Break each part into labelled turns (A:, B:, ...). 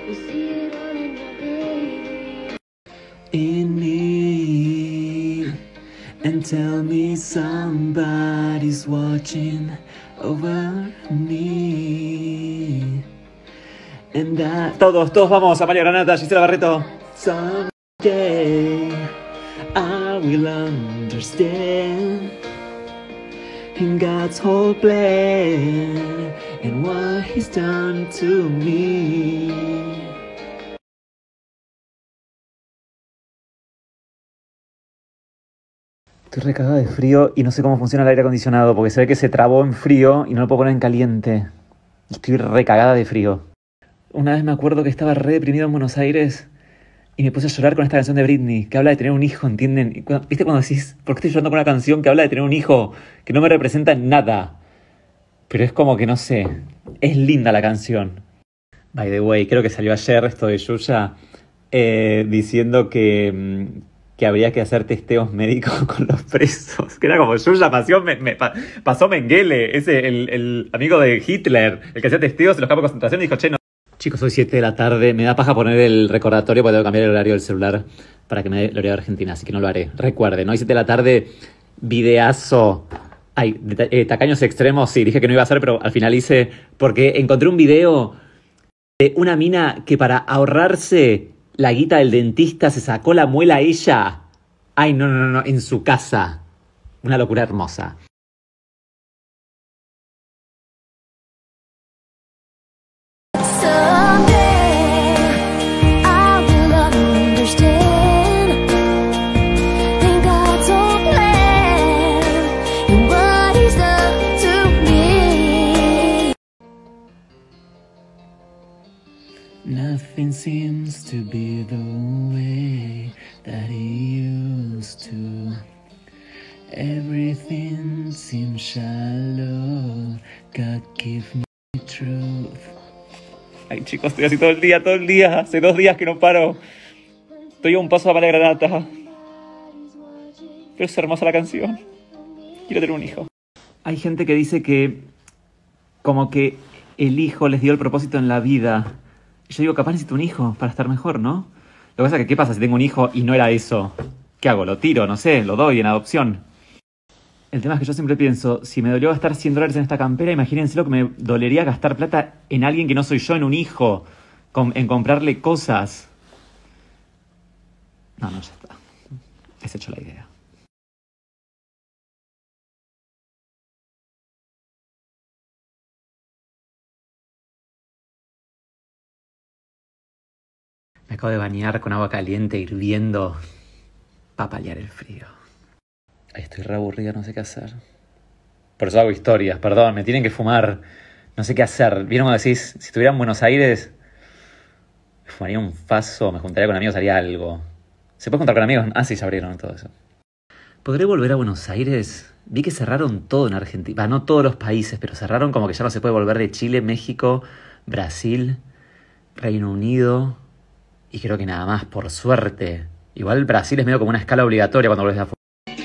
A: In me, and tell me somebody's watching over me. And todos vamos, Amalia Granata, Gisela Barreto. Someday I will understand in God's whole plan and what He's done to me. Estoy recagada de frío y no sé cómo funciona el aire acondicionado porque se ve que se trabó en frío y no lo puedo poner en caliente. Estoy recagada de frío. Una vez me acuerdo que estaba re deprimido en Buenos Aires y me puse a llorar con esta canción de Britney que habla de tener un hijo, ¿entienden? ¿Viste cuando decís, ¿por qué estoy llorando con una canción que habla de tener un hijo que no me representa en nada? Pero es como que no sé, es linda la canción. By the way, creo que salió ayer esto de Yuya diciendo que habría que hacer testeos médicos con los presos. Que era como Yuya pasó Mengele, ese el amigo de Hitler, el que hacía testeos en los campos de concentración y dijo, che, no. Chicos, hoy 7 de la tarde, me da paja poner el recordatorio porque tengo que cambiar el horario del celular para que me dé el horario de Argentina, así que no lo haré. Recuerden, hoy 7 de la tarde, videazo. Ay, tacaños extremos, sí, dije que no iba a hacer, pero al final hice, porque encontré un video de una mina que para ahorrarse la guita del dentista se sacó la muela a ella. Ay, no, en su casa. Una locura hermosa. Nothing seems to be the way that it used to. Everything seems shallow. God give me truth. Ay, chicos, estoy así todo el día. Hace 2 días que no paro. Estoy a un paso de Amalia Granata. Pero es hermosa la canción. Quiero tener un hijo. Hay gente que dice que como que el hijo les dio el propósito en la vida. Yo digo, capaz necesito un hijo para estar mejor, ¿no? Lo que pasa es que, ¿qué pasa si tengo un hijo y no era eso? ¿Qué hago? ¿Lo tiro? No sé, lo doy en adopción. El tema es que yo siempre pienso, si me dolió gastar $100 en esta campera, imagínense lo que me dolería gastar plata en alguien que no soy yo, en un hijo, en comprarle cosas. No, ya está. Desecho la idea. Me acabo de bañar con agua caliente, hirviendo, para paliar el frío. Ay, estoy re aburrida, no sé qué hacer. Por eso hago historias, perdón, me tienen que fumar. No sé qué hacer. ¿Vieron cuando decís, si estuviera en Buenos Aires, me fumaría un faso, me juntaría con amigos, haría algo? ¿Se puede juntar con amigos? Ah, sí, se abrieron todo eso. ¿Podré volver a Buenos Aires? Vi que cerraron todo en Argentina. No todos los países, pero cerraron como que ya no se puede volver de Chile, México, Brasil, Reino Unido. Y creo que nada más, por suerte. Igual Brasil es medio como una escala obligatoria cuando volvés de afuera.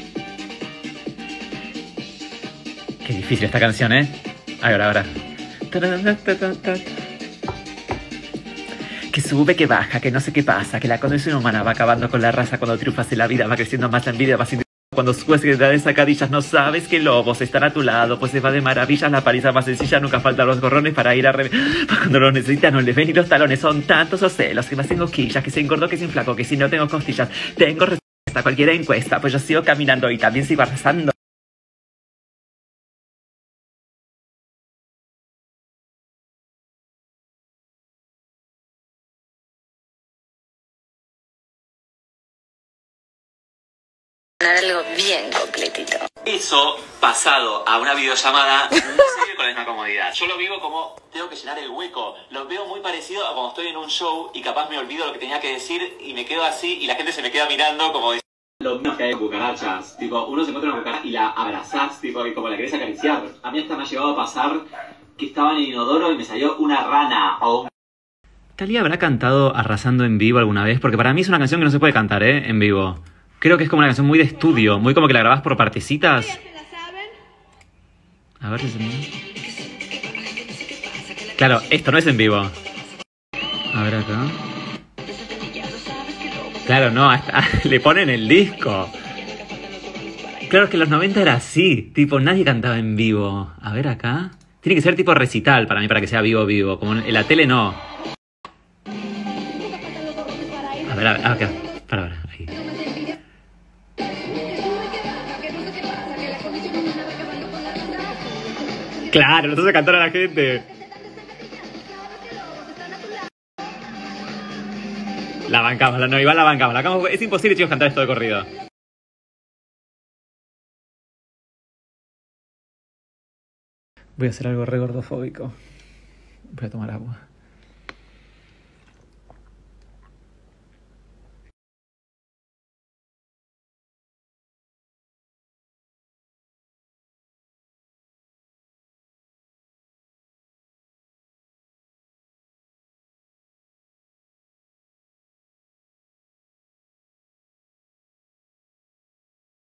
A: Qué difícil esta canción, ¿eh? Ahora. Que sube, que baja, que no sé qué pasa, que la condición humana va acabando con la raza cuando triunfas en la vida, va creciendo más la envidia, va sintiendo cuando subes que te dan sacadillas, no sabes que lobos están a tu lado, pues se va de maravillas, la paliza más sencilla, nunca faltan los gorrones para ir a cuando los necesitas no les ven ni los talones, son tantos los celos, que más tengo quillas, que se engordó, que se inflaco, que si no tengo costillas, tengo respuesta a cualquier encuesta, pues yo sigo caminando y también sigo arrasando.
B: Algo bien completito.
A: Eso, pasado a una videollamada, no se vive con la misma comodidad. Yo lo vivo como tengo que llenar el hueco. Lo veo muy parecido a cuando estoy en un show y capaz me olvido lo que tenía que decir y me quedo así y la gente se me queda mirando como diciendo... Lo mismo que hay en cucarachas. Tipo, uno se encuentra una cucaracha y la abrazás, tipo, y como la querés acariciar. A mí hasta me ha llegado a pasar que estaba en el inodoro y me salió una rana o un... ¿Talía habrá cantado Arrasando en vivo alguna vez? Porque para mí es una canción que no se puede cantar, en vivo. Creo que es como una canción muy de estudio, muy como que la grabás por partecitas. A ver si se me... Claro, esto no es en vivo. A ver acá. Claro, no, hasta le ponen el disco. Claro, es que en los 90 era así. Tipo, nadie cantaba en vivo. A ver acá. Tiene que ser tipo recital para mí, para que sea vivo, vivo. Como en la tele no. A ver, acá. Para, ahí. Claro, nosotros cantar a la gente. La bancamos, no, igual la bancamos. Es imposible, chicos, cantar esto de corrido. Voy a hacer algo re gordofóbico. Voy a tomar agua.